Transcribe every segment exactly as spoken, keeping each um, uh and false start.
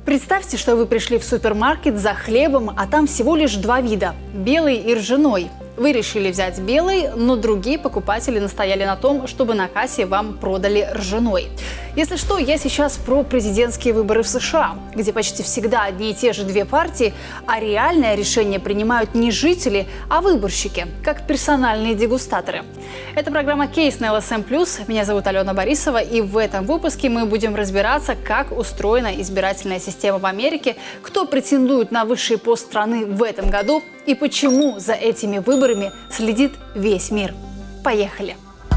Представьте, что вы пришли в супермаркет за хлебом, а там всего лишь два вида – белый и ржаной. Вы решили взять белый, но другие покупатели настояли на том, чтобы на кассе вам продали ржаной. Если что, я сейчас про президентские выборы в США, где почти всегда одни и те же две партии, а реальное решение принимают не жители, а выборщики, как персональные дегустаторы. Это программа «Кейс» на эл эс эм плюс. Меня зовут Алена Борисова, и в этом выпуске мы будем разбираться, как устроена избирательная система в Америке, кто претендует на высший пост страны в этом году и почему за этими выборами следит весь мир. Поехали!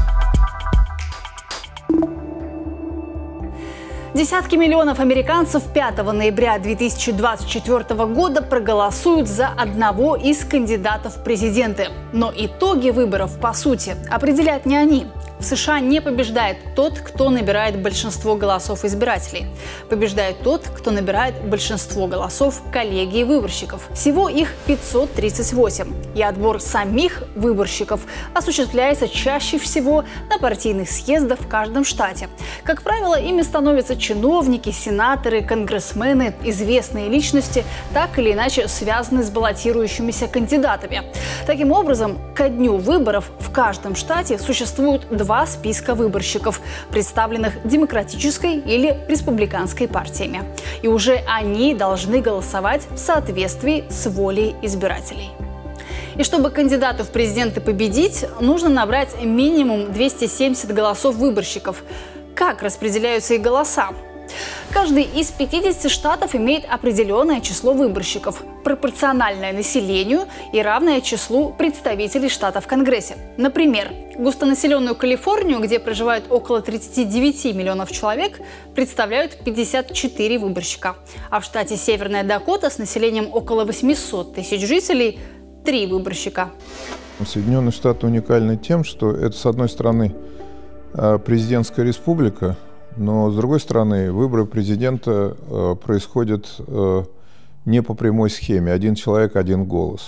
Десятки миллионов американцев пятого ноября две тысячи двадцать четвёртого года проголосуют за одного из кандидатов в президенты. Но итоги выборов, по сути, определяют не они. В США не побеждает тот, кто набирает большинство голосов избирателей. Побеждает тот, кто набирает большинство голосов коллегии выборщиков. Всего их пятьсот тридцать восемь. И отбор самих выборщиков осуществляется чаще всего на партийных съездах в каждом штате. Как правило, ими становятся чиновники, сенаторы, конгрессмены, известные личности, так или иначе связанные с баллотирующимися кандидатами. Таким образом, ко дню выборов в каждом штате существуют два списка выборщиков, представленных демократической или республиканской партиями. И уже они должны голосовать в соответствии с волей избирателей. И чтобы кандидату в президенты победить, нужно набрать минимум двести семьдесят голосов выборщиков. Как распределяются их голоса? Каждый из пятидесяти штатов имеет определенное число выборщиков, пропорциональное населению и равное числу представителей штата в Конгрессе. Например, густонаселенную Калифорнию, где проживает около тридцати девяти миллионов человек, представляют пятьдесят четыре выборщика. А в штате Северная Дакота с населением около восьмисот тысяч жителей – три выборщика. Соединенные Штаты уникальны тем, что это, с одной стороны, президентская республика, но, с другой стороны, выборы президента э, происходят э, не по прямой схеме. Один человек, один голос.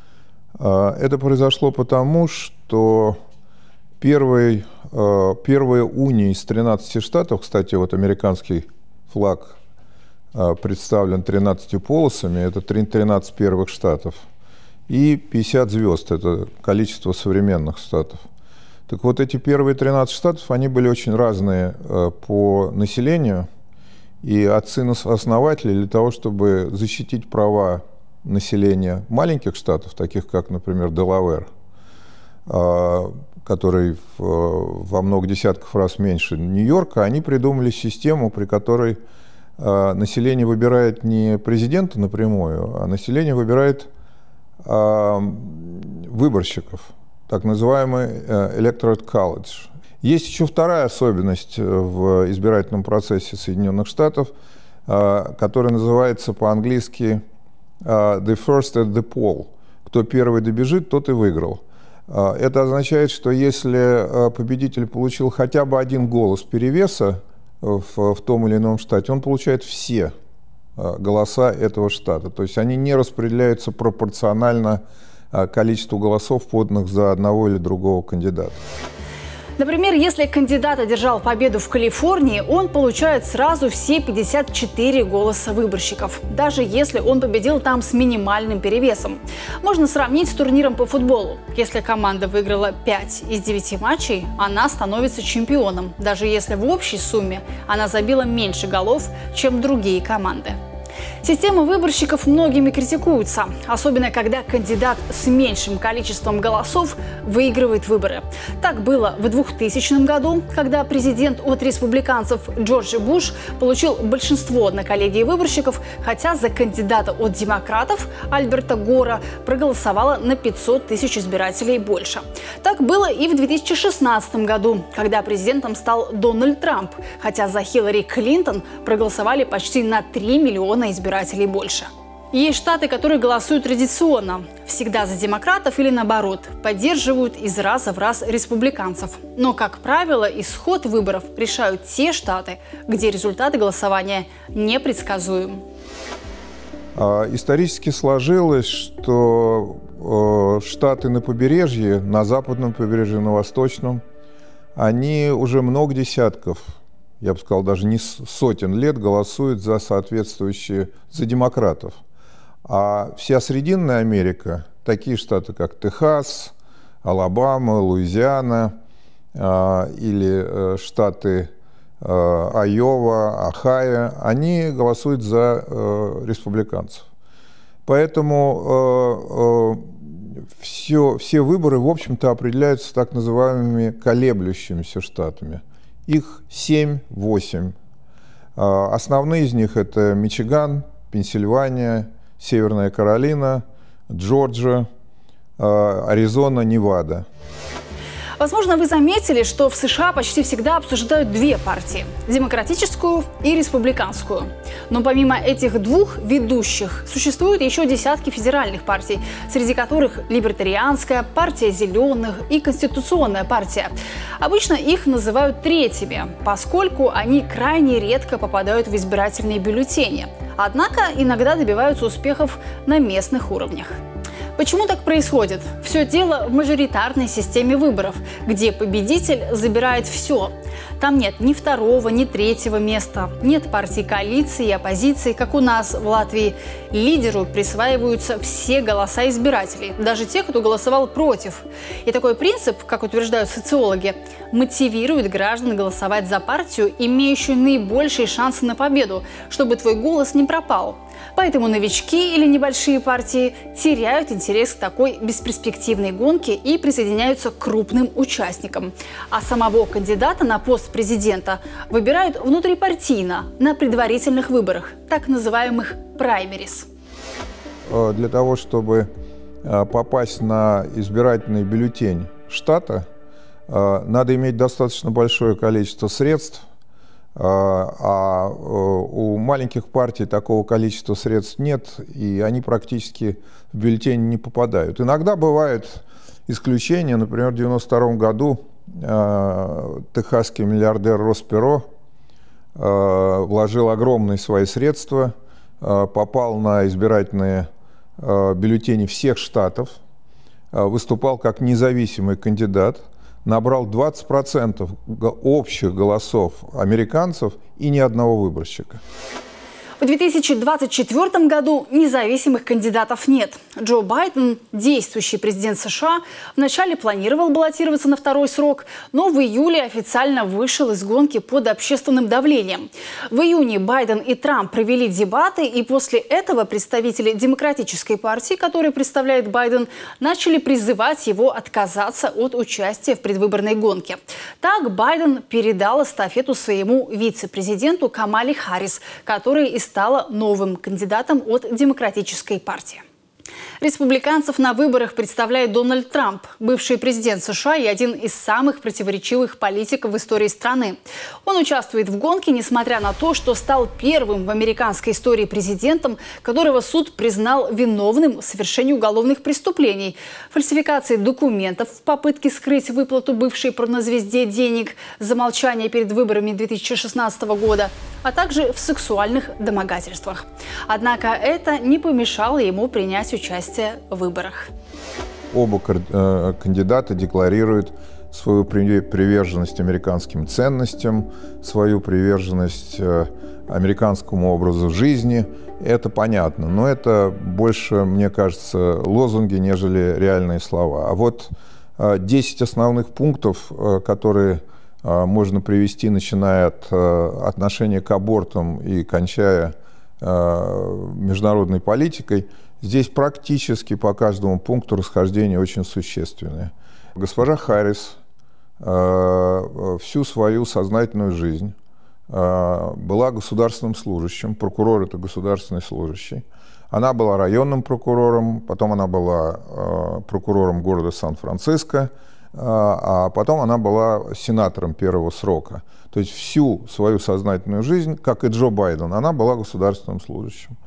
Э, это произошло потому, что первый, э, первая уния из тринадцати штатов, кстати, вот американский флаг э, представлен тринадцатью полосами, это тринадцать первых штатов, и пятьдесят звезд, это количество современных штатов. Так вот, эти первые тринадцать штатов, они были очень разные э, по населению, и отцы-основатели для того, чтобы защитить права населения маленьких штатов, таких как, например, Делавэр, э, который в, во много десятков раз меньше Нью-Йорка, они придумали систему, при которой э, население выбирает не президента напрямую, а население выбирает э, выборщиков. Так называемый Electoral College. Есть еще вторая особенность в избирательном процессе Соединенных Штатов, которая называется по-английски «the first at the poll». Кто первый добежит, тот и выиграл. Это означает, что если победитель получил хотя бы один голос перевеса в, в том или ином штате, он получает все голоса этого штата. То есть они не распределяются пропорционально количеству голосов, поданных за одного или другого кандидата. Например, если кандидат одержал победу в Калифорнии, он получает сразу все пятьдесят четыре голоса выборщиков, даже если он победил там с минимальным перевесом. Можно сравнить с турниром по футболу. Если команда выиграла пять из девяти матчей, она становится чемпионом, даже если в общей сумме она забила меньше голов, чем другие команды. Система выборщиков многими критикуется, особенно когда кандидат с меньшим количеством голосов выигрывает выборы. Так было в двухтысячном году, когда президент от республиканцев Джордж Буш получил большинство на коллегии выборщиков, хотя за кандидата от демократов Альберта Гора проголосовало на пятьсот тысяч избирателей больше. Так было и в две тысячи шестнадцатом году, когда президентом стал Дональд Трамп, хотя за Хиллари Клинтон проголосовали почти на три миллиона избирателей больше. Есть штаты, которые голосуют традиционно, всегда за демократов или наоборот, поддерживают из раза в раз республиканцев. Но, как правило, исход выборов решают те штаты, где результаты голосования непредсказуемы. Исторически сложилось, что штаты на побережье, на западном побережье, на восточном, они уже много десятков я бы сказал, даже не сотен лет голосуют за соответствующие, за демократов. А вся Срединная Америка, такие штаты, как Техас, Алабама, Луизиана э, или э, штаты э, Айова, Ohio, они голосуют за э, республиканцев. Поэтому э, э, все, все выборы, в общем-то, определяются так называемыми колеблющимися штатами. Их семь-восемь. Э, основные из них – это Мичиган, Пенсильвания, Северная Каролина, Джорджия, Аризона, Невада. Возможно, вы заметили, что в США почти всегда обсуждают две партии – демократическую и республиканскую. Но помимо этих двух ведущих существуют еще десятки федеральных партий, среди которых либертарианская, партия зеленых и конституционная партия. Обычно их называют третьими, поскольку они крайне редко попадают в избирательные бюллетени. Однако иногда добиваются успехов на местных уровнях. Почему так происходит? Все дело в мажоритарной системе выборов, где победитель забирает все. Там нет ни второго, ни третьего места, нет партий коалиции и оппозиции, как у нас в Латвии. Лидеру присваиваются все голоса избирателей, даже те, кто голосовал против. И такой принцип, как утверждают социологи, мотивирует граждан голосовать за партию, имеющую наибольшие шансы на победу, чтобы твой голос не пропал. Поэтому новички или небольшие партии теряют интерес к такой бесперспективной гонке и присоединяются к крупным участникам. А самого кандидата на пост президента выбирают внутрипартийно на предварительных выборах, так называемых праймерис. Для того, чтобы попасть на избирательный бюллетень штата, надо иметь достаточно большое количество средств. А у маленьких партий такого количества средств нет, и они практически в бюллетень не попадают. Иногда бывают исключения. Например, в девяносто втором году техасский миллиардер Росс Перот вложил огромные свои средства, попал на избирательные бюллетени всех штатов, выступал как независимый кандидат, набрал двадцать процентов общих голосов американцев и ни одного выборщика. В две тысячи двадцать четвёртом году независимых кандидатов нет. Джо Байден, действующий президент США, вначале планировал баллотироваться на второй срок, но в июле официально вышел из гонки под общественным давлением. В июне Байден и Трамп провели дебаты, и после этого представители Демократической партии, которую представляет Байден, начали призывать его отказаться от участия в предвыборной гонке. Так Байден передал эстафету своему вице-президенту Камале Харрис, который и стала новым кандидатом от Демократической партии. Республиканцев на выборах представляет Дональд Трамп, бывший президент США и один из самых противоречивых политиков в истории страны. Он участвует в гонке, несмотря на то, что стал первым в американской истории президентом, которого суд признал виновным в совершении уголовных преступлений, фальсификации документов в попытке скрыть выплату бывшей порнозвезде денег за молчание перед выборами две тысячи шестнадцатого года, а также в сексуальных домогательствах. Однако это не помешало ему принять участие в выборах. Оба кандидата декларируют свою приверженность американским ценностям, свою приверженность американскому образу жизни. Это понятно, но это больше, мне кажется, лозунги, нежели реальные слова. А вот десять основных пунктов, которые можно привести, начиная от отношения к абортам и кончая международной политикой, здесь практически по каждому пункту расхождения очень существенные. Госпожа Харрис э, всю свою сознательную жизнь э, была государственным служащим, прокурор – это государственный служащий. Она была районным прокурором, потом она была э, прокурором города Сан-Франциско, э, а потом она была сенатором первого срока. То есть всю свою сознательную жизнь, как и Джо Байден, она была государственным служащим.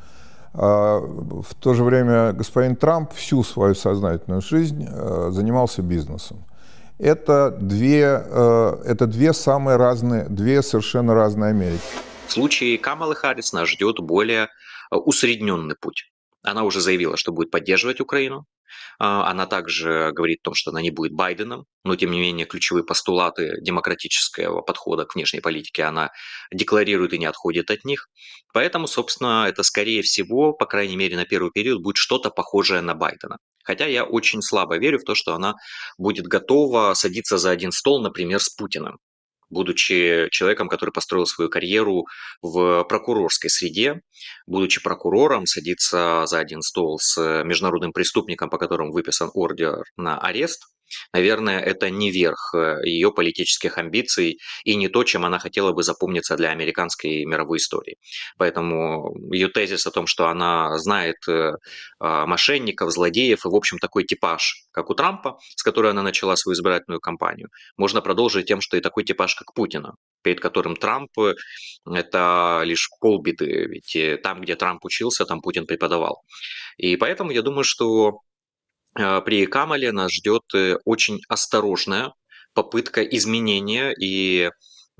В то же время господин Трамп всю свою сознательную жизнь занимался бизнесом. Это две, это две самые разные, две совершенно разные Америки. В случае Камалы Харрис нас ждет более усредненный путь. Она уже заявила, что будет поддерживать Украину, Она также говорит о том, что она не будет Байденом, но, тем не менее, ключевые постулаты демократического подхода к внешней политике она декларирует и не отходит от них. Поэтому, собственно, это, скорее всего, по крайней мере, на первый период будет что-то похожее на Байдена. Хотя я очень слабо верю в то, что она будет готова садиться за один стол, например, с Путиным, будучи человеком, который построил свою карьеру в прокурорской среде, будучи прокурором, садиться за один стол с международным преступником, по которому выписан ордер на арест. Наверное, это не верх ее политических амбиций и не то, чем она хотела бы запомниться для американской мировой истории. Поэтому ее тезис о том, что она знает мошенников, злодеев и, в общем, такой типаж, как у Трампа, с которой она начала свою избирательную кампанию, можно продолжить тем, что и такой типаж, как Путина, перед которым Трамп – это лишь полбеды, ведь там, где Трамп учился, там Путин преподавал. И поэтому я думаю, что при Камале нас ждет очень осторожная попытка изменения и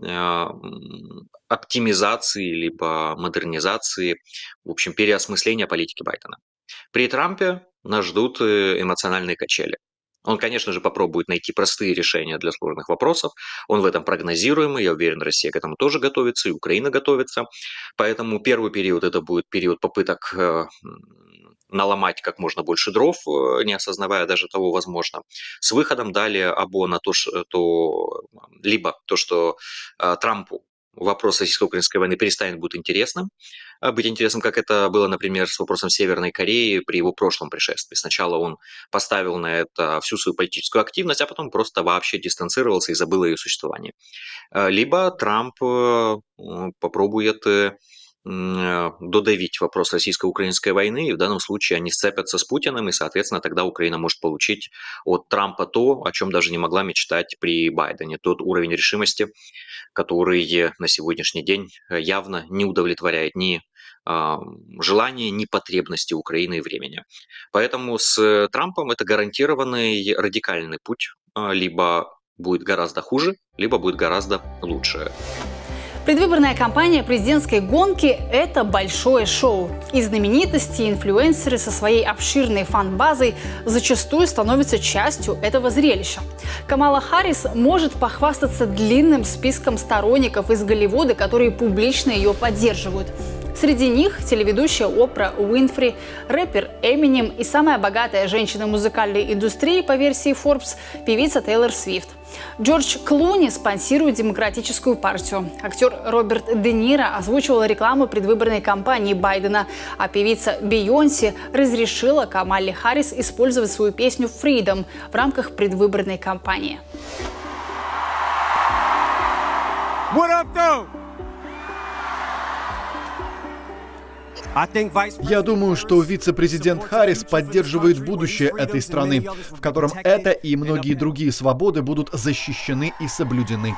оптимизации либо модернизации, в общем, переосмысления политики Байдена. При Трампе нас ждут эмоциональные качели. Он, конечно же, попробует найти простые решения для сложных вопросов. Он в этом прогнозируемый. Я уверен, Россия к этому тоже готовится, и Украина готовится. Поэтому первый период – это будет период попыток наломать как можно больше дров, не осознавая даже того, возможно. С выходом далее або на то, что либо то, что Трампу вопрос российско-украинской войны перестанет быть интересным, быть интересным, как это было, например, с вопросом Северной Кореи при его прошлом пришествии. Сначала он поставил на это всю свою политическую активность, а потом просто вообще дистанцировался и забыл о ее существовании. Либо Трамп попробует додавить вопрос российско-украинской войны, и в данном случае они сцепятся с Путиным, и, соответственно, тогда Украина может получить от Трампа то, о чем даже не могла мечтать при Байдене, тот уровень решимости, который на сегодняшний день явно не удовлетворяет ни желания, ни потребности Украины и времени. Поэтому с Трампом это гарантированный радикальный путь, либо будет гораздо хуже, либо будет гораздо лучше. Предвыборная кампания президентской гонки – это большое шоу. И знаменитости, и инфлюенсеры со своей обширной фан-базой зачастую становятся частью этого зрелища. Камала Харрис может похвастаться длинным списком сторонников из Голливуда, которые публично ее поддерживают. Среди них телеведущая Опра Уинфри, рэпер Эминем и самая богатая женщина музыкальной индустрии по версии Forbes – певица Тейлор Свифт. Джордж Клуни спонсирует Демократическую партию. Актер Роберт Де Ниро озвучивал рекламу предвыборной кампании Байдена, а певица Бейонсе разрешила Камале Харрис использовать свою песню «Freedom» в рамках предвыборной кампании. What up, though? Я думаю, что вице-президент Харрис поддерживает будущее этой страны, в котором это и многие другие свободы будут защищены и соблюдены.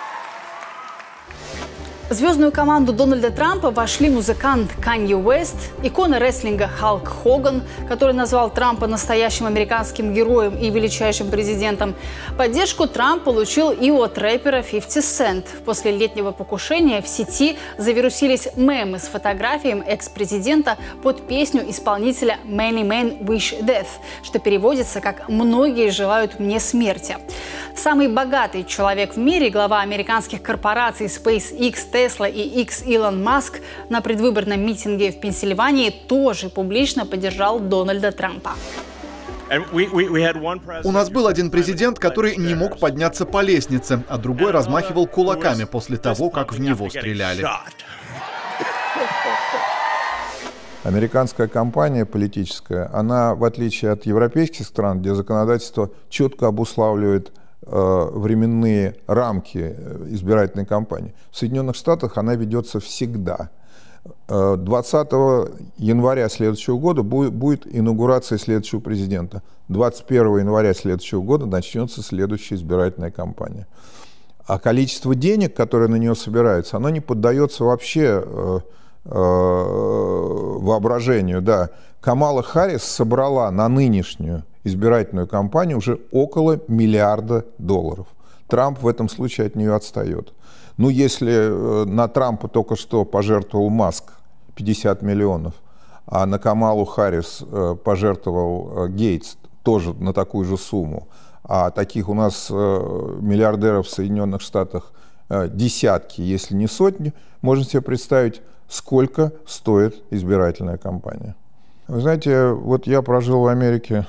В звездную команду Дональда Трампа вошли музыкант Канье Уэст, икона рестлинга Халк Хоган, который назвал Трампа настоящим американским героем и величайшим президентом. Поддержку Трамп получил и от рэпера фифти Cent. После летнего покушения в сети завирусились мемы с фотографией экс-президента под песню исполнителя Many Men Wish Death, что переводится как «многие желают мне смерти». Самый богатый человек в мире, глава американских корпораций SpaceX, Tesla и X Илон Маск на предвыборном митинге в Пенсильвании тоже публично поддержал Дональда Трампа. У нас был один президент, который не мог подняться по лестнице, а другой размахивал кулаками после того, как в него стреляли. Американская кампания политическая, она, в отличие от европейских стран, где законодательство четко обуславливает временные рамки избирательной кампании. В Соединенных Штатах она ведется всегда. двадцатого января следующего года будет инаугурация следующего президента. двадцать первого января следующего года начнется следующая избирательная кампания. А количество денег, которое на нее собирается, оно не поддается вообще воображению. Да. Камала Харрис собрала на нынешнюю избирательную кампанию уже около миллиарда долларов. Трамп в этом случае от нее отстает. Ну, если на Трампа только что пожертвовал Маск пятьдесят миллионов, а на Камалу Харрис пожертвовал Гейтс тоже на такую же сумму, а таких у нас миллиардеров в Соединенных Штатах десятки, если не сотни, можно себе представить, сколько стоит избирательная кампания. Вы знаете, вот я прожил в Америке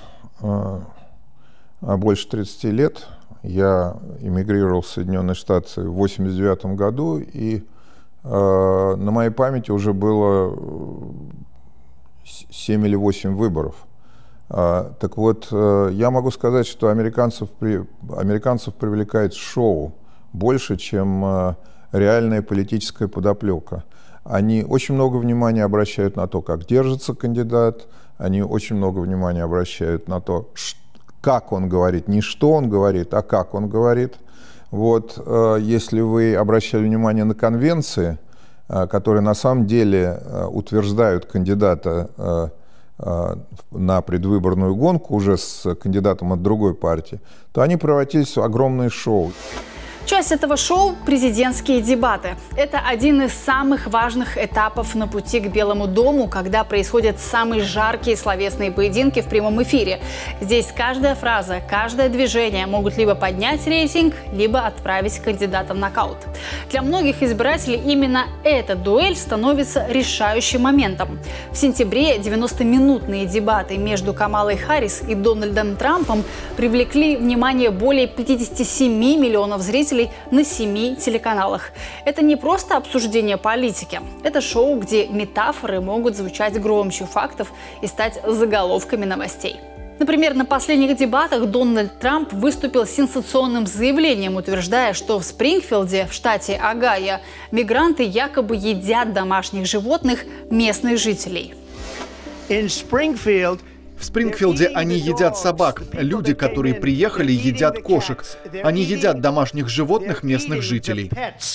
больше тридцати лет. Я эмигрировал в Соединенные Штаты в восемьдесят девятом году, и э, на моей памяти уже было семь или восемь выборов. Э, так вот, э, я могу сказать, что американцев, при, американцев привлекает шоу больше, чем э, реальная политическая подоплека. Они очень много внимания обращают на то, как держится кандидат, они очень много внимания обращают на то, что как он говорит, не что он говорит, а как он говорит. Вот, если вы обращали внимание на конвенции, которые на самом деле утверждают кандидата на предвыборную гонку уже с кандидатом от другой партии, то они превратились в огромное шоу. Часть этого шоу – президентские дебаты. Это один из самых важных этапов на пути к Белому дому, когда происходят самые жаркие словесные поединки в прямом эфире. Здесь каждая фраза, каждое движение могут либо поднять рейтинг, либо отправить кандидата в нокаут. Для многих избирателей именно эта дуэль становится решающим моментом. В сентябре девяностоминутные дебаты между Камалой Харрис и Дональдом Трампом привлекли внимание более пятидесяти семи миллионов зрителей на семи телеканалах. Это не просто обсуждение политики. Это шоу, где метафоры могут звучать громче фактов и стать заголовками новостей. Например, на последних дебатах Дональд Трамп выступил с сенсационным заявлением, утверждая, что в Спрингфилде, в штате Огайо, мигранты якобы едят домашних животных местных жителей. In Springfield В Спрингфилде они едят собак. Люди, которые приехали, едят кошек. Они едят домашних животных местных жителей.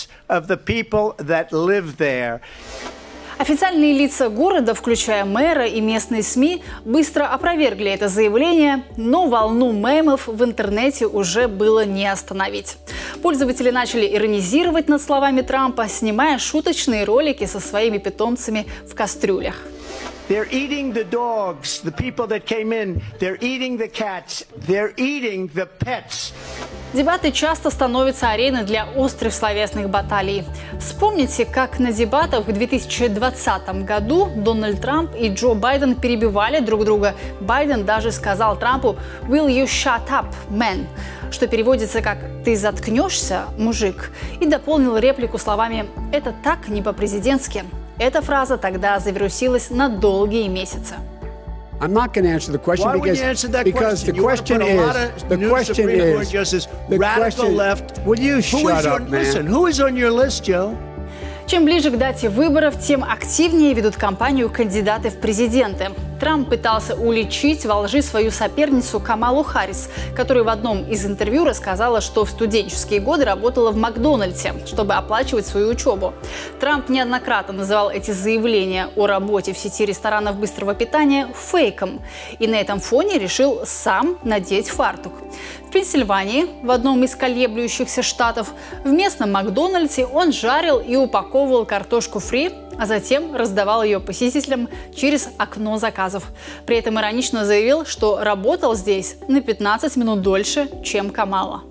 Официальные лица города, включая мэра и местные СМИ, быстро опровергли это заявление, но волну мемов в интернете уже было не остановить. Пользователи начали иронизировать над словами Трампа, снимая шуточные ролики со своими питомцами в кастрюлях. They're eating the dogs, the people that came in. They're eating the cats. They're eating the pets. Дебаты часто становятся ареной для острых словесных баталий. Вспомните, как на дебатах в две тысячи двадцатом году Дональд Трамп и Джо Байден перебивали друг друга. Байден даже сказал Трампу «Will you shut up, man?», что переводится как «ты заткнешься, мужик», и дополнил реплику словами «это так не по-президентски». Эта фраза тогда завирусилась на долгие месяцы. I'm not going to answer the question Why because, would you answer that because question? the question is, the question is, the radical question, left. Will you Who shut is up, on, man? listen, who is on your list, Joe? Чем ближе к дате выборов, тем активнее ведут кампанию кандидаты в президенты. Трамп пытался уличить во лжи свою соперницу Камалу Харрис, которая в одном из интервью рассказала, что в студенческие годы работала в Макдональдсе, чтобы оплачивать свою учебу. Трамп неоднократно называл эти заявления о работе в сети ресторанов быстрого питания фейком и на этом фоне решил сам надеть фартук. В Пенсильвании, в одном из колеблющихся штатов, в местном Макдональдсе он жарил и упаковывал картошку фри, а затем раздавал ее посетителям через окно заказов. При этом иронично заявил, что работал здесь на пятнадцать минут дольше, чем Камала.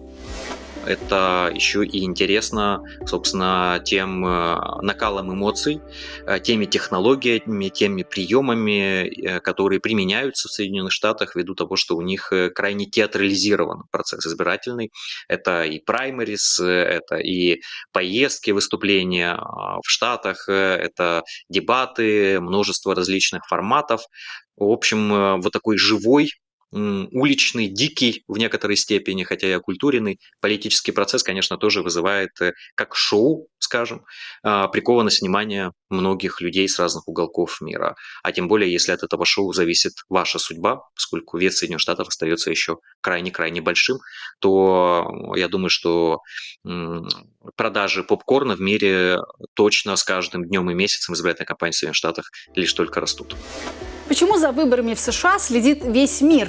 Это еще и интересно, собственно, тем накалом эмоций, теми технологиями, теми приемами, которые применяются в Соединенных Штатах ввиду того, что у них крайне театрализирован процесс избирательный. Это и праймерис, это и поездки, выступления в Штатах, это дебаты, множество различных форматов. В общем, вот такой живой, уличный, дикий в некоторой степени, хотя и окультуренный политический процесс, конечно, тоже вызывает, как шоу, скажем, прикованность внимания многих людей с разных уголков мира. А тем более, если от этого шоу зависит ваша судьба, поскольку вес Соединенных Штатов остается еще крайне-крайне большим, то я думаю, что продажи попкорна в мире точно с каждым днем и месяцем избирательной кампании в Соединенных Штатах лишь только растут. Почему за выборами в США следит весь мир?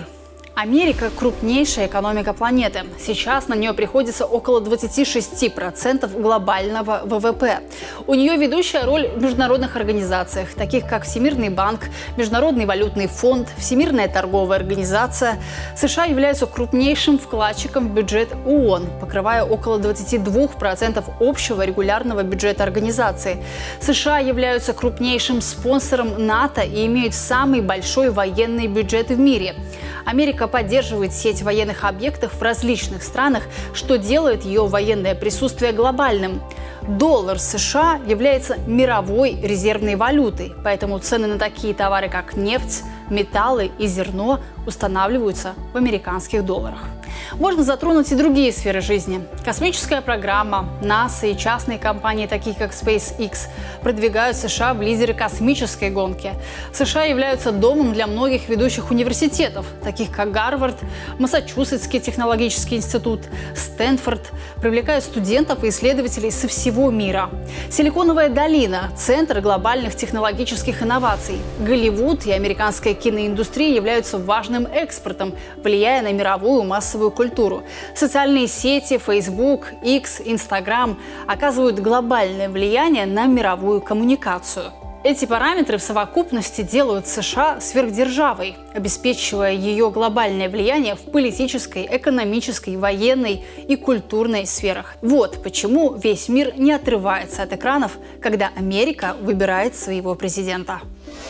Америка – крупнейшая экономика планеты. Сейчас на нее приходится около двадцати шести процентов глобального вэ вэ пэ. У нее ведущая роль в международных организациях, таких как Всемирный банк, Международный валютный фонд, Всемирная торговая организация. США являются крупнейшим вкладчиком в бюджет ООН, покрывая около двадцати двух процентов общего регулярного бюджета организации. США являются крупнейшим спонсором НАТО и имеют самый большой военный бюджет в мире. Америка поддерживает сеть военных объектов в различных странах, что делает ее военное присутствие глобальным. Доллар США является мировой резервной валютой, поэтому цены на такие товары, как нефть, металлы и зерно, устанавливаются в американских долларах. Можно затронуть и другие сферы жизни. Космическая программа, НАСА и частные компании, такие как SpaceX, продвигают США в лидеры космической гонки. США являются домом для многих ведущих университетов, таких как Гарвард, Массачусетский технологический институт, Стэнфорд, привлекают студентов и исследователей со всего мира. Силиконовая долина – центр глобальных технологических инноваций. Голливуд и американская киноиндустрия являются важным экспортом, влияя на мировую массовую культуру. Социальные сети Facebook, X, Instagram оказывают глобальное влияние на мировую коммуникацию. Эти параметры в совокупности делают США сверхдержавой, обеспечивая ее глобальное влияние в политической, экономической, военной и культурной сферах. Вот почему весь мир не отрывается от экранов, когда Америка выбирает своего президента.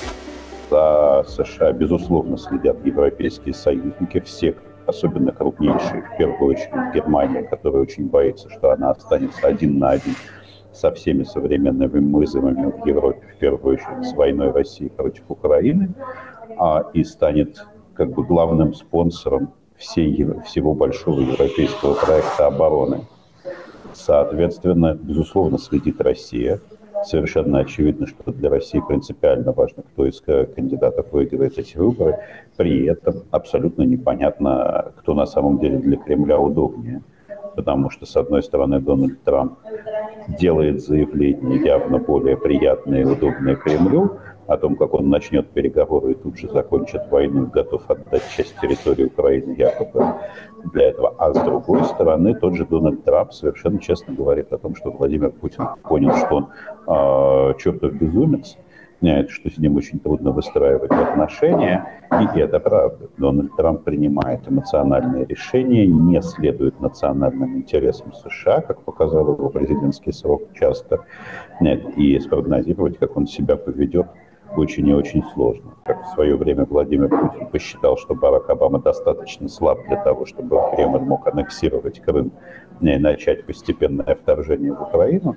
За США, безусловно, следят европейские союзники, все, особенно крупнейшие, в первую очередь Германия, которая очень боится, что она останется один на один со всеми современными вызовами в Европе, в первую очередь с войной России против Украины, а, и станет как бы главным спонсором всей, всего большого европейского проекта обороны. Соответственно, безусловно, следит Россия. Совершенно очевидно, что для России принципиально важно, кто из кандидатов выиграет эти выборы. При этом абсолютно непонятно, кто на самом деле для Кремля удобнее. Потому что, с одной стороны, Дональд Трамп делает заявления явно более приятные и удобные Кремлю о том, как он начнет переговоры и тут же закончит войну, готов отдать часть территории Украины якобы для этого. А с другой стороны, тот же Дональд Трамп совершенно честно говорит о том, что Владимир Путин понял, что он э, чертов безумец, что с ним очень трудно выстраивать отношения, и это правда. Дональд Трамп принимает эмоциональные решения, не следует национальным интересам США, как показал его президентский срок часто, и спрогнозировать, как он себя поведет, очень и очень сложно. Как в свое время Владимир Путин посчитал, что Барак Обама достаточно слаб для того, чтобы Кремль мог аннексировать Крым и начать постепенное вторжение в Украину,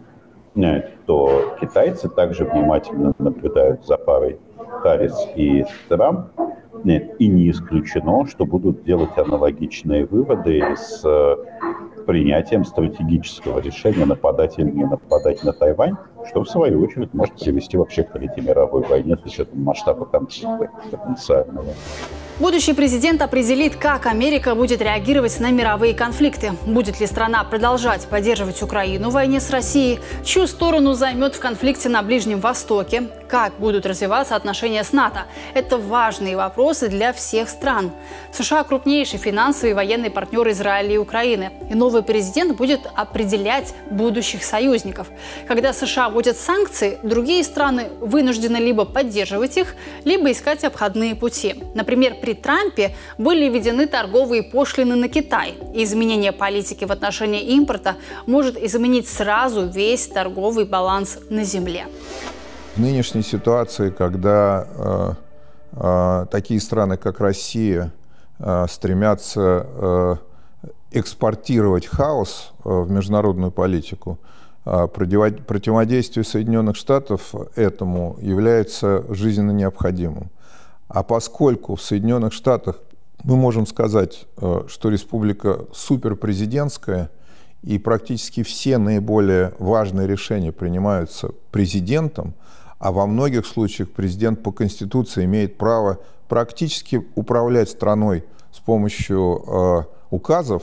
то китайцы также внимательно наблюдают за парой Харрис и Трамп, и не исключено, что будут делать аналогичные выводы с принятием стратегического решения, нападать или не нападать на Тайвань, что в свою очередь может привести вообще к Третьей мировой войне с учетом масштаба конфликта потенциального. Будущий президент определит, как Америка будет реагировать на мировые конфликты. Будет ли страна продолжать поддерживать Украину в войне с Россией, чью сторону займет в конфликте на Ближнем Востоке, как будут развиваться отношения с НАТО. Это важные вопросы для всех стран. США – крупнейший финансовый и военный партнер Израиля и Украины. И новый президент будет определять будущих союзников. Когда США вводят санкции, другие страны вынуждены либо поддерживать их, либо искать обходные пути. Например, при Трампе были введены торговые пошлины на Китай. И изменение политики в отношении импорта может изменить сразу весь торговый баланс на земле. В нынешней ситуации, когда э, э, такие страны, как Россия, э, стремятся э, экспортировать хаос э, в международную политику, э, противодействие Соединенных Штатов этому является жизненно необходимым. А поскольку в Соединенных Штатах мы можем сказать, э, что республика суперпрезидентская, и практически все наиболее важные решения принимаются президентом, а во многих случаях президент по Конституции имеет право практически управлять страной с помощью э, указов,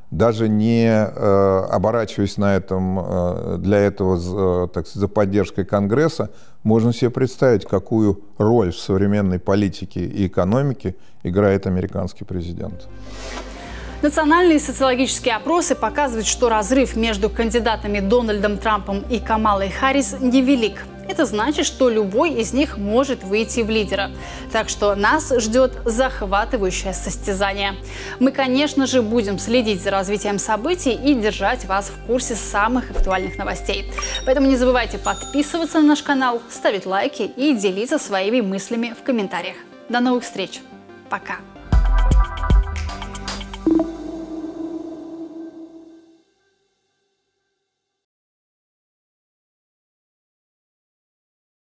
даже не э, оборачиваясь на этом, э, для этого, э, так сказать, за поддержкой Конгресса, можно себе представить, какую роль в современной политике и экономике играет американский президент. Национальные социологические опросы показывают, что разрыв между кандидатами Дональдом Трампом и Камалой Харрис невелик. Это значит, что любой из них может выйти в лидера. Так что нас ждет захватывающее состязание. Мы, конечно же, будем следить за развитием событий и держать вас в курсе самых актуальных новостей. Поэтому не забывайте подписываться на наш канал, ставить лайки и делиться своими мыслями в комментариях. До новых встреч. Пока.